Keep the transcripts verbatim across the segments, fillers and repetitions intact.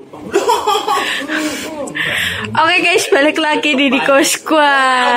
Oke guys, balik lagi di Diko Squad.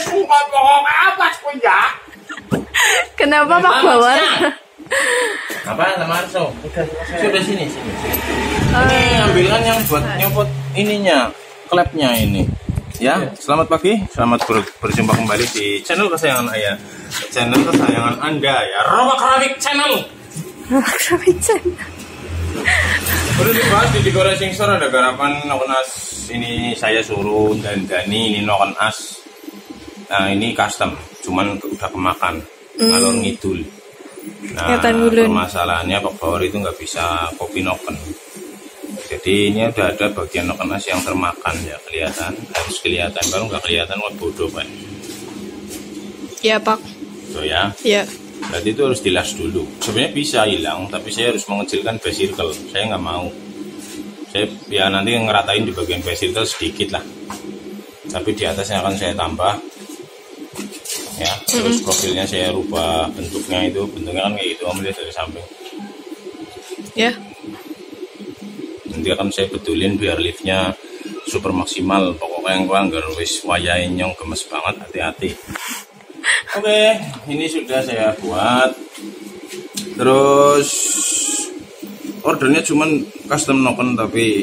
Kenapa Pak Bawar? Apa sama Arso? Sudah sini sini. Ini ambilkan yang buat nyopot ininya, klepnya ini. Ya, selamat pagi, selamat ber berjumpa kembali di channel kesayangan Ayah, channel kesayangan Anda ya, Robak Keramik Channel. Robak Keramik Channel. Udah dibahas di Diko Racing Store, ada garapan noken as ini saya suruh dan Dani ini noken as. Nah ini custom, cuman udah kemakan ngalor mm. ngidul. Nah permasalahannya Pak Bawar itu nggak bisa kopi noken. Jadi ini udah ada bagian noken as yang termakan ya, kelihatan, harus kelihatan, baru nggak kelihatan wah bodoh Pak. Iya Pak. So ya. Iya. Berarti itu harus dilas dulu. Sebenarnya bisa hilang, tapi saya harus mengecilkan base circle. Saya nggak mau. Saya ya nanti ngeratain di bagian base circle sedikit lah. Tapi di atasnya akan saya tambah. Ya, terus profilnya saya rubah bentuknya itu, bentuknya kan kayak gitu, om lihat dari samping. Ya. Nanti akan saya betulin biar liftnya super maksimal. Pokoknya yang pelanggar wis wayahe nyong gemes banget, hati-hati. Oke, ini sudah saya buat. Terus ordernya cuman custom noken tapi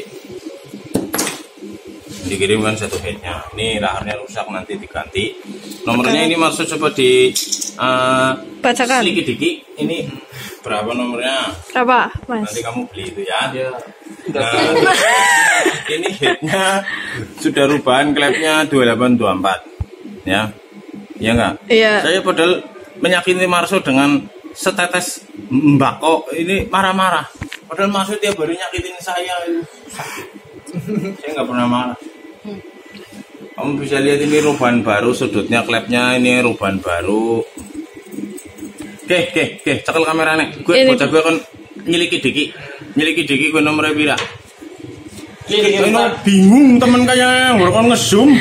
dikirimkan satu headnya. Ini laharnya rusak, nanti diganti. Nomornya ini maksud coba di uh, bacakan. Sedikit dikit. Ini berapa nomornya? Berapa, Mas? Nanti kamu beli itu ya. Ya. Nah, ini headnya sudah rubahan klepnya dua delapan dua empat ya. Iya enggak? Iya. Saya padahal menyakiti Marso dengan setetes mbako ini marah-marah. Padahal Marso tiap hari nyakitin saya. Saya nggak pernah marah. Kamu bisa lihat ini rubahan baru, sudutnya klepnya ini rubahan baru. Oke, oke, oke, cekel kameranya. Gue bocah gue kan nyeliki diki, nyeliki diki gue nomornya pira. Ini bingung temen kayaknya, gue kan ngezoom.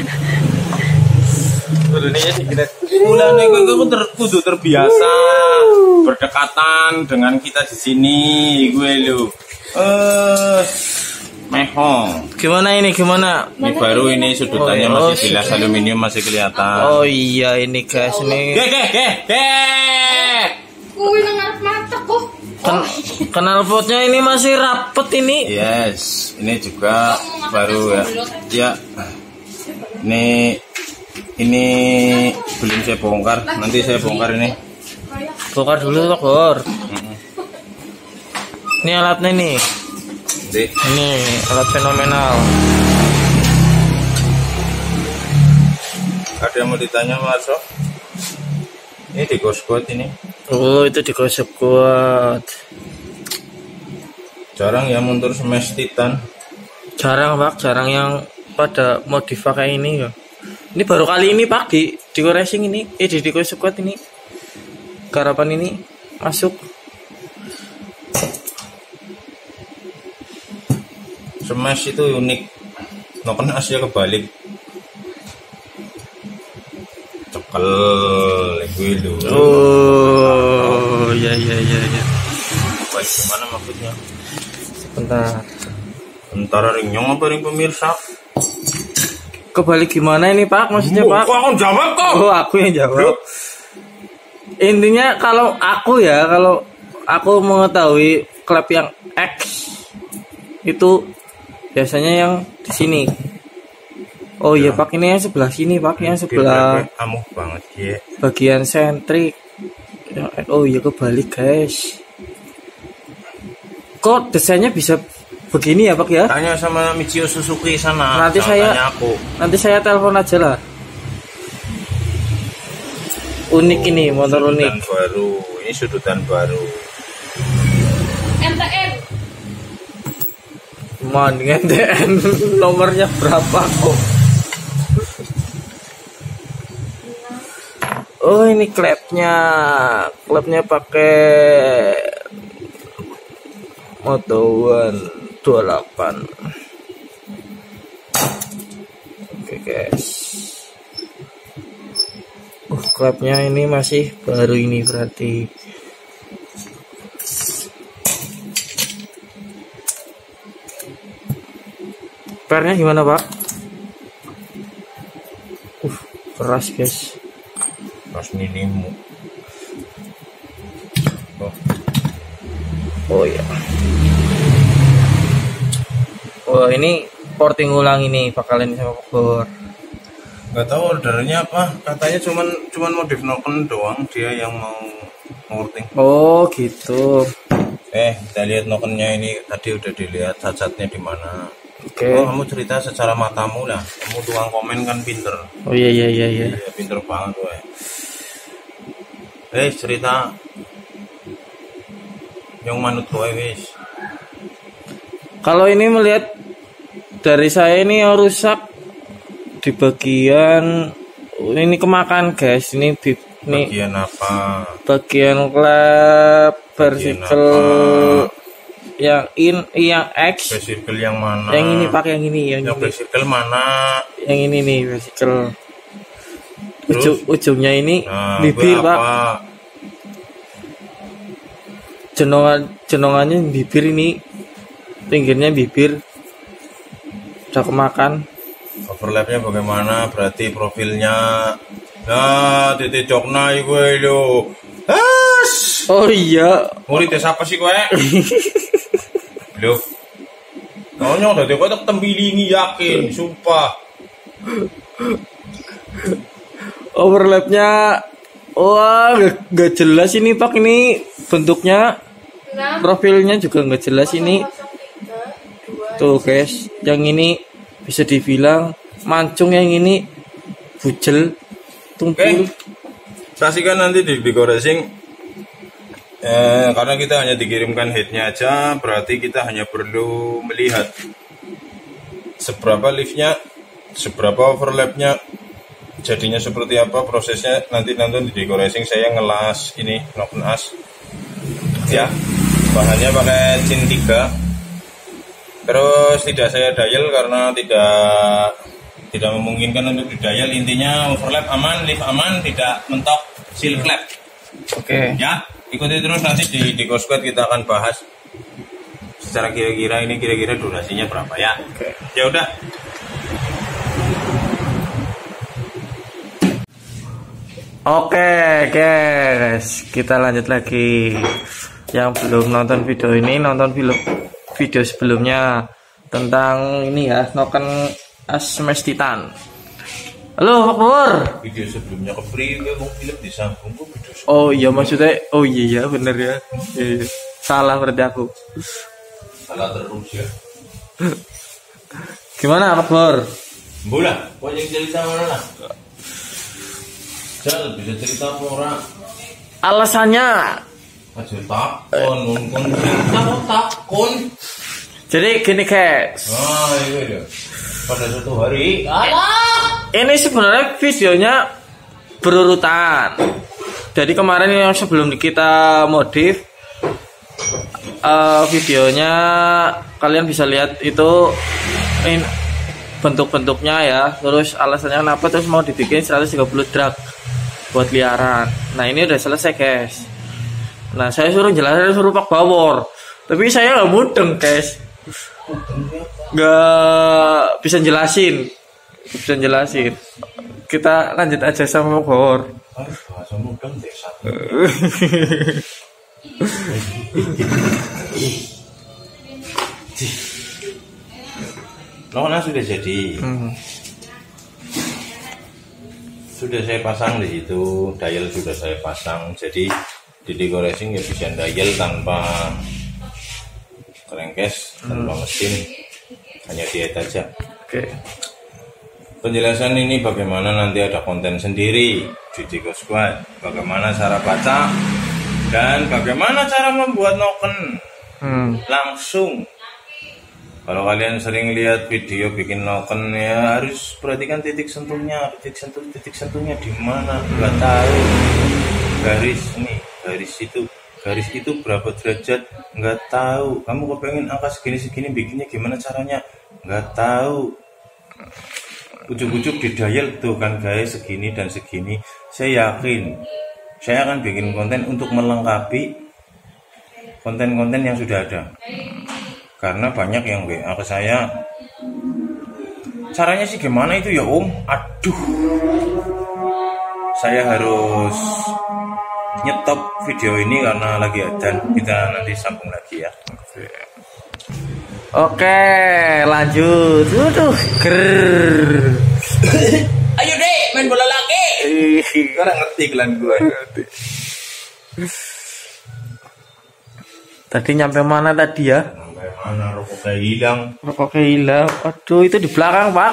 Mulanya gue ter, kudu terbiasa berdekatan dengan kita di sini, gue lu. Eh, mehong. Gimana ini? Gimana? Ini baru ini sudutannya oh, masih jelas, oh, aluminium masih kelihatan. Oh iya ini guys ini. Ge ge ge ge. Kuwi nang arep matek kok. Ken knalpotnya ini masih rapet ini. Yes, ini juga baru ya. Ya. Ini ini belum saya bongkar, nanti saya bongkar ini. Bongkar dulu Pak Bor. Mm-hmm. Ini alatnya nih. Di. Ini alat fenomenal. Ada yang mau ditanya Mas? Ini Diko Squad ini. Oh itu Diko Squad. Jarang ya mundur smash Titan. Jarang Pak, jarang yang pada modif kayak ini ya. Ini baru kali ini Pak di Diko Racing ini, eh di Diko Squad ini, garapan ini masuk. Smash itu unik, noken asnya kebalik. Cekel, gue lu. Oh, ya ya ya ya. Baik, gimana maksudnya? Sebentar. Bentar ring nyong apa ring pemirsa? Kebalik gimana ini Pak? Maksudnya Pak? Aku jawab kok. Oh aku yang jawab. Intinya kalau aku ya, kalau aku mengetahui klep yang X itu biasanya yang di sini. Oh iya ya. Pak, ini yang sebelah sini Pak, yang sebelah kamu banget ya. Bagian sentrik. Oh iya kebalik guys. Kok desainnya bisa begini ya Pak ya? Tanya sama Michio Suzuki sana. Nanti saya aku. Nanti saya telepon aja lah. Unik oh, ini motor sudutan unik. Baru, ini sudutan baru. M T N. Man, M T N nomornya berapa kok? Oh ini klepnya, klepnya pakai Moto One dua puluh delapan. Oke guys. Uh, klepnya ini masih baru ini berarti. pernya gimana Pak? Uh, keras guys. Keras minimu. Oh. Oh iya. Oh ini porting ulang ini bakalan sama Bogor. Nggak tahu ordernya apa, katanya cuman cuman modif noken doang dia yang mau porting. Oh gitu. Eh, kita lihat nokennya ini tadi udah dilihat cacatnya di mana. Oke. Oh, kamu cerita secara matamu lah. Kamu tukang komen kan pinter. Oh iya iya iya iya. Iya, pinter banget gue. Eh, cerita yang manut kowe wis. Kalau ini melihat dari saya ini yang rusak di bagian ini kemakan guys. Ini bib ini Bagian apa? bagian klep Bagian vertical apa? yang in yang X. Back circle yang mana? Yang ini pakai yang ini yang, Yang ini. back circle mana? Yang ini nih vertical. Terus? Ujung, ujungnya ini Nah, bibir gue Pak. apa? Jenongan jenongannya bibir ini, pinggirnya bibir udah kemakan. Overlapnya bagaimana? Berarti profilnya. Nah, titik jokna gue lo. Has. Oh iya. Murid siapa sih gue? Loh. Kau nyong dari kau tak tembilingi yakin, sumpah. Overlapnya, wah gak, gak jelas ini Pak, ini bentuknya, profilnya juga gak jelas ini. Tuh guys, yang ini bisa dibilang mancung, yang ini bujel, tumpul. Oke. Saksikan nanti di Biko Racing. Eh, karena kita hanya dikirimkan headnya aja, berarti kita hanya perlu melihat seberapa liftnya, seberapa overlapnya, jadinya seperti apa prosesnya. Nanti nonton di Biko Racing saya ngelas ini noken as ya, bahannya pakai cin tiga. Terus tidak saya dial karena tidak tidak memungkinkan untuk di dial. Intinya overlap aman, lift aman, tidak mentok seal clap. Oke. Ya, ikuti terus nanti di di Squad kita akan bahas secara kira-kira ini kira-kira durasinya berapa ya. Oke. Ya udah. Oke guys, kita lanjut lagi. Yang belum nonton video ini, nonton film video sebelumnya tentang ini ya, noken as smash titan. Halo Pak Pur. Video sebelumnya ke free gue mau film disambung kok video sebelumnya. Oh iya maksudnya, oh iya ya bener ya. Iya. Salah berarti aku. Salah terus ya. Gimana Pak Pur? Bola, kau yang cerita mana lah? Jangan bisa cerita apa orang. Alasannya, Aja takon, ngomong cerita kok takon. jadi gini guys. Ah, iya iya. Pada suatu hari, alah. Ini sebenarnya videonya berurutan. Jadi kemarin yang sebelum kita modif, uh, videonya kalian bisa lihat itu in, bentuk-bentuknya ya. Terus alasannya kenapa terus mau dibikin seratus tiga puluh drag buat liaran. Nah ini udah selesai guys. Nah saya suruh jelasin, suruh Pak Bawor, tapi saya nggak mudeng guys, nggak bisa jelasin, bisa jelasin. Kita lanjut aja sama Pak Bawor. Bahasa mudeng desa. Nona sudah jadi. Hmm. Sudah saya pasang di situ, dial sudah saya pasang. Jadi di Biko Racing ya bisa dial tanpa crankcase, tanpa mesin, hanya diet aja. Oke. Penjelasan ini bagaimana nanti ada konten sendiri di Biko Squad, bagaimana cara baca dan bagaimana cara membuat noken Hmm. langsung. Kalau kalian sering lihat video bikin noken ya harus perhatikan titik sentuhnya, titik sentuh, titik sentuhnya di mana, nggak tahu. Garis nih, garis itu, garis itu berapa derajat, nggak tahu. Kamu kepengen angka segini-segini bikinnya gimana caranya, nggak tahu. Ujuk-ujuk di dial tuh kan guys segini dan segini. Saya yakin saya akan bikin konten untuk melengkapi konten-konten yang sudah ada. Karena banyak yang W A ke saya, caranya sih gimana itu ya Om? Aduh, saya harus nyetop video ini karena lagi adzan. Kita nanti sambung lagi ya. Oke, lanjut. Waduh, ger. Ayo deh, main bola lagi. Gue ngerti kalian gue. Tadi nyampe mana tadi ya? Sampai mana rokoknya hilang? Rokoknya hilang. Aduh, itu di belakang, Pak.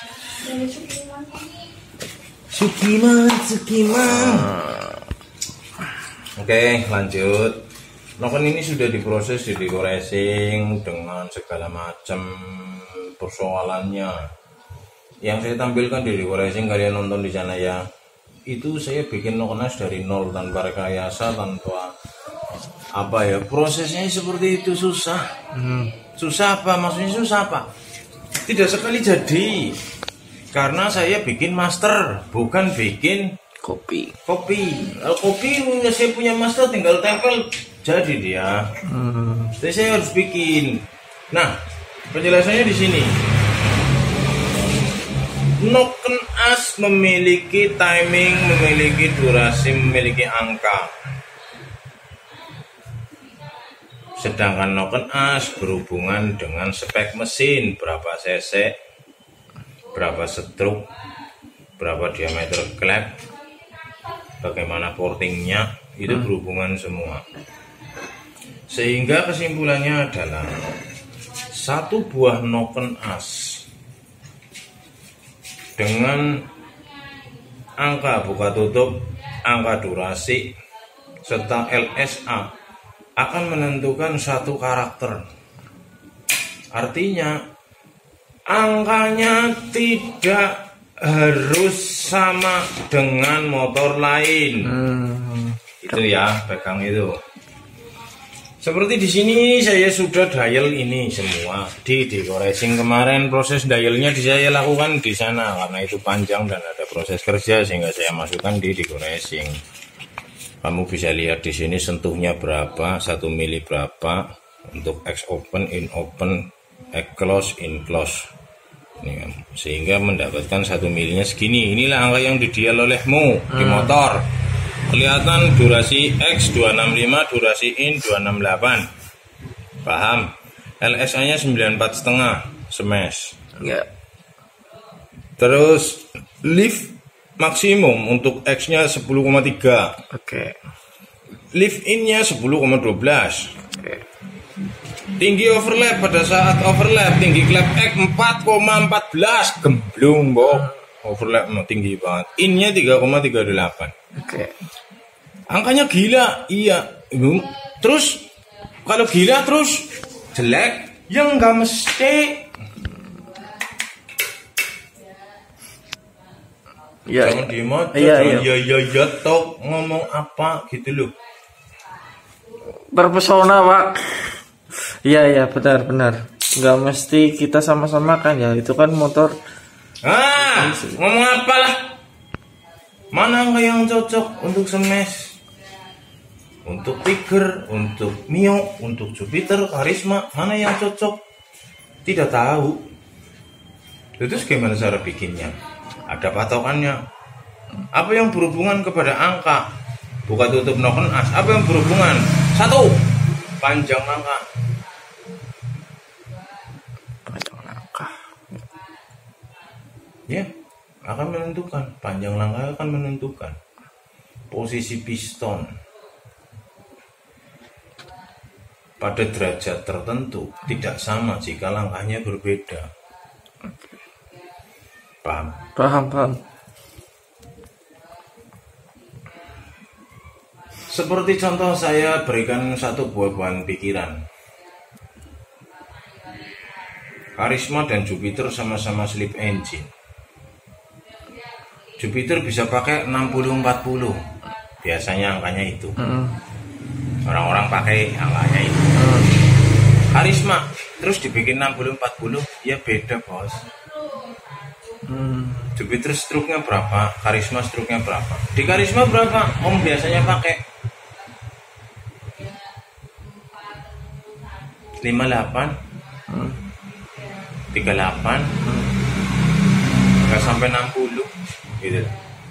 Sukiman, Sukiman. Oke, lanjut. Noken ini sudah diproses, di decorating dengan segala macam persoalannya. Yang saya tampilkan di decorating, kalian nonton di sana ya. Itu saya bikin nokenas dari nol tanpa rekayasa, tanpa apa ya, prosesnya seperti itu susah. Hmm. Susah apa? Maksudnya susah apa? Tidak sekali jadi. Karena saya bikin master, bukan bikin kopi. Kopi. Kalau kopi saya punya master, tinggal tempel jadi dia. Hmm. Jadi saya harus bikin. Nah, penjelasannya di sini. Noken as memiliki timing, memiliki durasi, memiliki angka. Sedangkan noken as berhubungan dengan spek mesin, berapa cc, berapa stroke, berapa diameter klep, bagaimana portingnya, itu berhubungan semua. Sehingga kesimpulannya adalah satu buah noken as dengan angka buka tutup, angka durasi, serta L S A akan menentukan satu karakter. Artinya angkanya tidak harus sama dengan motor lain. Hmm. Itu ya, pegang itu. Seperti di sini saya sudah dial ini semua di decorating kemarin, proses dialnya di saya lakukan di sana karena itu panjang dan ada proses kerja sehingga saya masukkan di decorating. Kamu bisa lihat di sini sentuhnya berapa, satu mili berapa untuk X open, in open, X close, in close. Ini, sehingga mendapatkan satu milinya segini. Inilah angka yang didial olehmu hmm. di motor. Kelihatan durasi X dua enam lima, durasi in dua enam delapan. Paham? L S A-nya sembilan empat setengah smash. Ya. Terus lift maksimum untuk X-nya sepuluh koma tiga. Oke. Okay. Lift in-nya sepuluh koma satu dua. Oke. Okay. Tinggi overlap pada saat overlap, tinggi klep X empat koma satu empat. Gemblung, Bok. Overlap tinggi banget. In-nya tiga koma tiga delapan. Oke. Okay. Angkanya gila, iya. Terus kalau gila terus jelek, yang nggak mesti. Ya, jangan diem aja, iya, jangan iya. ya ya ya tok ngomong apa gitu loh. Terpesona, Pak. Iya iya benar benar. Nggak mesti kita sama-sama kan ya, itu kan motor. Ah, ngomong apa lah? Mana nggak yang cocok untuk smash? Untuk Tiger, untuk Mio, untuk Jupiter, Karisma, mana yang cocok? Tidak tahu. Terus gimana cara bikinnya? Ada patokannya. Apa yang berhubungan kepada angka? Buka tutup noken as. Apa yang berhubungan? Satu, panjang angka. Panjang langkah. Ya, akan menentukan. Panjang langkah akan menentukan posisi piston pada derajat tertentu tidak sama jika langkahnya berbeda. Paham? Paham, paham. Seperti contoh saya berikan satu buah bahan pikiran. Karisma dan Jupiter sama-sama slip engine. Jupiter bisa pakai enam puluh empat puluh. Biasanya angkanya itu. Orang-orang pakai angkanya itu. Karisma terus dibikin enam puluh empat puluh, ya beda, Bos. Hmm. Jupiter stroke-nya berapa? Karisma stroke-nya berapa? Di Karisma berapa? Om biasanya pakai lima puluh delapan, hmm. tiga puluh delapan, hmm. nggak sampai enam puluh gitu.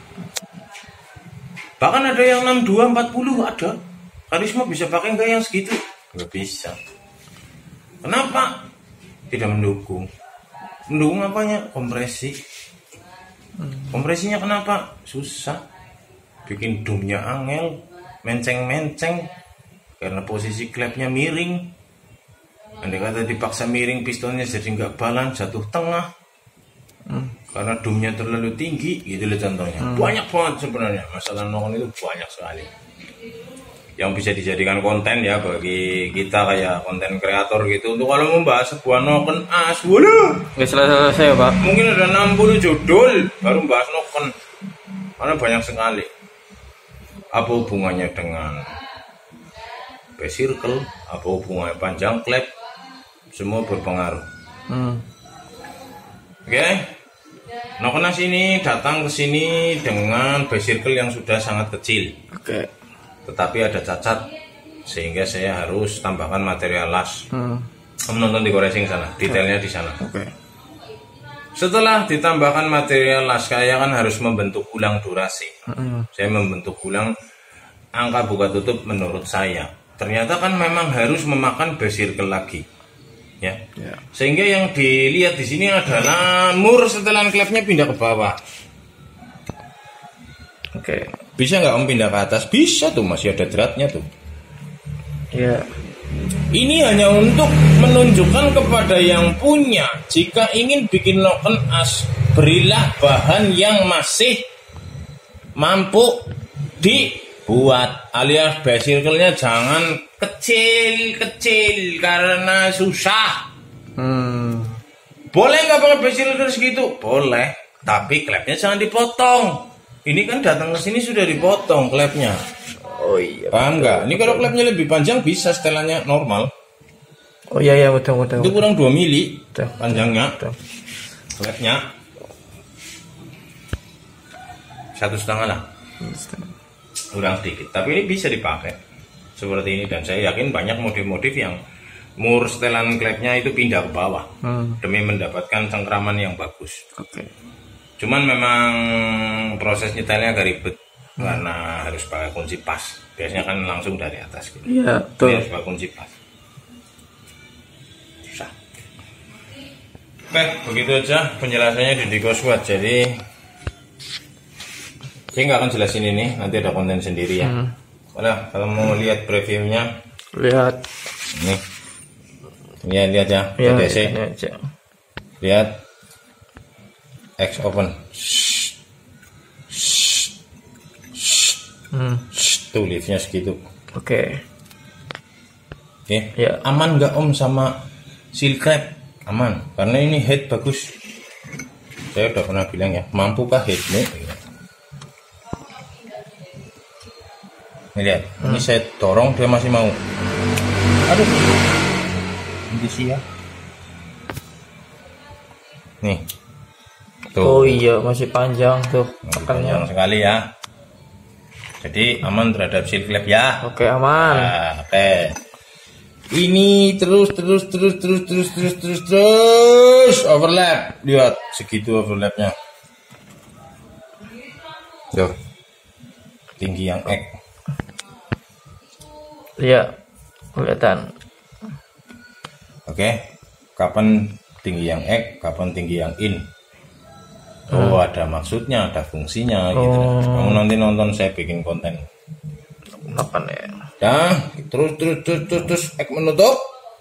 Bahkan ada yang enam puluh dua, empat puluh ada. Karisma bisa pakai nggak yang segitu? Nggak bisa. Kenapa? Tidak mendukung. Mendukung apanya? Kompresi. Kompresinya kenapa? Susah. Bikin dumnya angel, menceng-menceng karena posisi klepnya miring. Andai kata dipaksa miring, pistonnya jadi nggak balan, jatuh tengah. Hmm. Karena dumnya terlalu tinggi, gitu loh contohnya. Hmm. Banyak banget sebenarnya masalah nokon itu banyak sekali. Yang bisa dijadikan konten ya bagi kita kayak konten kreator gitu. Untuk kalau membahas sebuah nokon as, waduh. Nggak selesai-selesai ya Pak. Mungkin ada enam puluh judul baru membahas nokon. Karena banyak sekali. Apa hubungannya dengan base circle? Apa hubungannya panjang klep? Semua berpengaruh. Hmm. Oke. Okay. Nokonas ini datang ke sini dengan base circle yang sudah sangat kecil. Oke. Okay. Tetapi ada cacat sehingga saya harus tambahkan material las. Hmm. Kamu nonton di Koresing sana, detailnya di sana. Oke. Okay. Setelah ditambahkan material las, saya kan harus membentuk ulang durasi. Hmm. Saya membentuk ulang angka buka tutup menurut saya. Ternyata kan memang harus memakan base circle lagi. Ya. Ya. Sehingga yang dilihat di sini adalah mur setelan klepnya pindah ke bawah. Oke. Okay. Bisa nggak om pindah ke atas? Bisa tuh, masih ada dratnya tuh. Ya. Ini hanya untuk menunjukkan kepada yang punya, jika ingin bikin noken as, berilah bahan yang masih mampu dibuat, alias base circle-nya jangan kecil-kecil karena susah. Hmm. Boleh nggak pakai base circle segitu? Boleh, tapi klepnya jangan dipotong. Ini kan datang ke sini sudah dipotong klepnya. Oh iya. Paham nggak? Ini kalau klepnya lebih panjang bisa setelannya normal. Oh iya iya betul betul. Itu kurang dua mili betul. Panjangnya. Betul. Klepnya satu setengah lah. Kurang sedikit. Tapi ini bisa dipakai seperti ini, dan saya yakin banyak modif-modif yang mur setelan klepnya itu pindah ke bawah hmm. demi mendapatkan cengkraman yang bagus. Oke. Okay. Cuman memang proses nyetelnya agak ribet hmm. karena harus pakai kunci pas. Biasanya kan langsung dari atas gitu. Iya, betul. Ini harus pakai kunci pas. Susah. Oke, begitu aja penjelasannya di Diko Squad. Jadi saya nggak akan jelasin ini, nanti ada konten sendiri ya. Hmm. Udah, kalau mau lihat previewnya, lihat. Ini, ini lihat ya, ya D C. Ya, lihat. X open. Hmm. Tuh liftnya segitu. Oke. Okay. Oke. Okay. Ya. Aman nggak om sama seal crab? Aman, karena ini head bagus. Saya udah pernah bilang ya, mampukah headmu? Ini lihat, hmm. ini saya dorong dia masih mau. Aduh. Ini sih ya. Nih. Tuh. Oh iya, masih panjang tuh tekannya. Panjang sekali ya. Jadi aman terhadap seal klep ya. Oke, aman. Nah, oke. Ini terus terus terus terus terus terus terus terus overlap. Lihat segitu overlapnya. Tuh. Tinggi yang X. Iya. Kelihatan. Oke. Kapan tinggi yang X, kapan tinggi yang in? Oh, ada maksudnya, ada fungsinya gitu. Oh. Kamu nanti nonton saya bikin konten. Kapan ya? Nah, terus terus terus terus terus X menutup.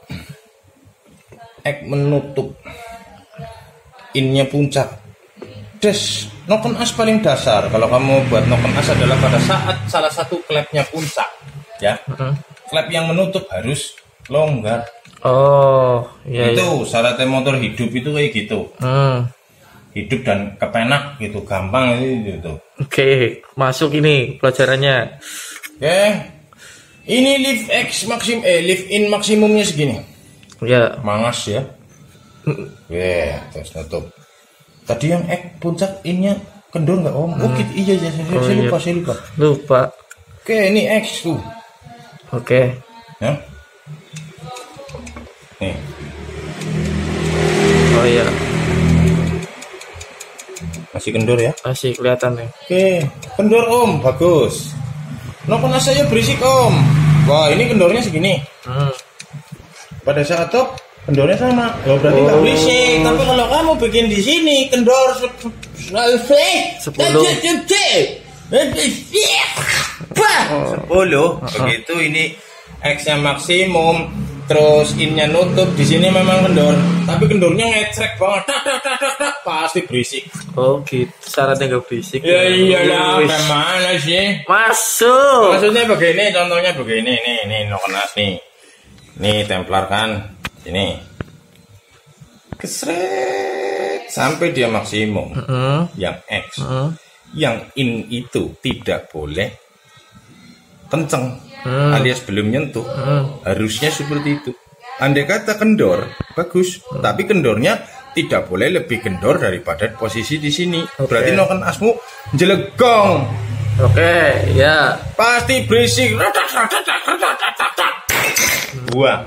X menutup. Innya puncak. Des, noken as paling dasar. Kalau kamu buat noken as adalah pada saat salah satu klepnya puncak, ya. Uh-huh. Klep yang menutup harus longgar. Oh, iya. Itu iya. Syaratnya motor hidup itu kayak gitu. Hmm. Hidup dan kepenak gitu, gampang itu gitu. Oke, masuk ini pelajarannya. Oke. Ini lift X maksim eh lift in maksimumnya segini. Ya. Mangas ya. Oke, terus tutup. Tadi yang X puncak innya kendor nggak om? Oh, gitu. Iya ya, saya, oh, saya lupa, iya. saya lupa. Lupa. Oke, ini X tuh. Oke. Ya. Nih. Oh iya. Masih kendor ya? Masih kelihatan nih. Oke, kendor Om, bagus. Nokon saya berisik Om. Wah, ini kendornya segini. Hmm. Pada saat top, kendornya sama. Oh, berarti nggak Oh. berisik. Tapi kalau kamu bikin di sini kendor Sepuluh. Sepuluh. Begitu ini X-nya maksimum. Terus in-nya nutup, di sini memang kendor, tapi kendornya ngecrek banget, tak tak tak tak tak, pasti berisik. Oh gitu, syaratnya gak berisik. Ya iyalah, Wih. gimana sih? Masuk. Maksudnya begini, contohnya begini, nih, nih, nokenas nih, nih templar kan, ini, kesret sampai dia maksimum, Hmm. yang X, Hmm. yang in itu tidak boleh kenceng. Hmm. Alias belum nyentuh, Hmm. harusnya seperti itu. Andai kata kendor, bagus, Hmm. tapi kendornya tidak boleh lebih kendor daripada posisi di sini. Oke. Berarti noken asmu jelegong, Oke, ya. pasti berisik. Buang.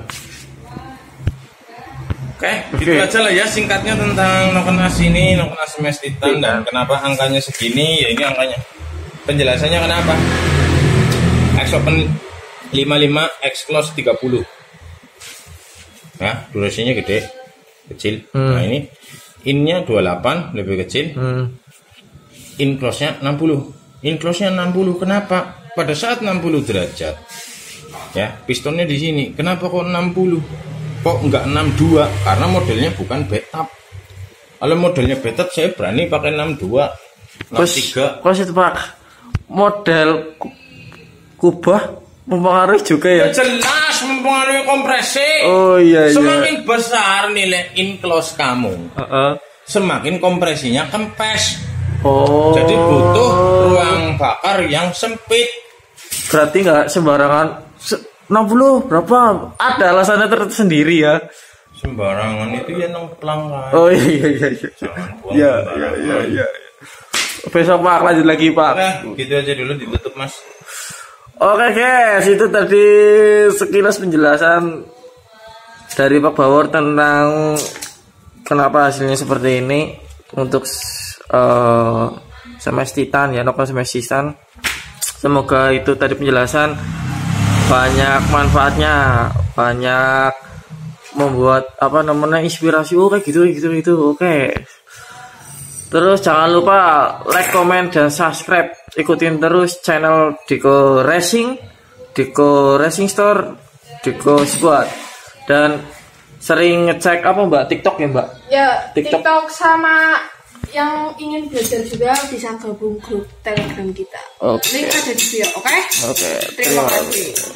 Oke, gitu Oke. aja lah ya singkatnya tentang noken as ini, noken as Smash Titan, dan kenapa angkanya segini. Ya ini angkanya. Penjelasannya kenapa? X Open lima puluh lima, X Close tiga puluh. Nah, durasinya gede, kecil. Hmm. Nah, ini in-nya dua puluh delapan, lebih kecil. Hmm. In close-nya enam puluh. In close-nya enam puluh. Kenapa? Pada saat enam puluh derajat. Ya, pistonnya di sini. Kenapa kok enam puluh? Kok enggak enam puluh dua? Karena modelnya bukan backup. Kalau modelnya backup saya berani pakai enam puluh dua, enam puluh tiga. Kos itu Pak, model ku- kubah mempengaruhi juga ya. Ya jelas mempengaruhi kompresi. Oh iya iya. Semakin besar nilai in close kamu, Heeh. semakin kompresinya kempes. Oh. Jadi butuh ruang bakar yang sempit. Berarti nggak sembarangan se- enam puluh berapa? Ada alasannya tersendiri ya. Sembarangan itu ya nemplang kan. Oh iya iya iya. iya. Jangan buang Iya iya sembarangan. iya iya. Besok Pak lanjut lagi Pak. Nah, gitu aja dulu ditutup Mas. Oke guys, itu tadi sekilas penjelasan dari Pak Bawor tentang kenapa hasilnya seperti ini untuk uh, Smash Titan ya, Noken Smash Titan. Semoga itu tadi penjelasan banyak manfaatnya, banyak membuat apa namanya inspirasi. Oh kayak gitu gitu gitu. Oke. Terus jangan lupa like, comment, dan subscribe. Ikutin terus channel Diko Racing, Diko Racing Store, Diko Squad. Dan sering ngecek apa Mbak? TikTok ya Mbak? Ya, TikTok. TikTok, sama yang ingin belajar juga bisa gabung grup Telegram kita. Oke. Link ada di bio, oke? Oke. Terima kasih.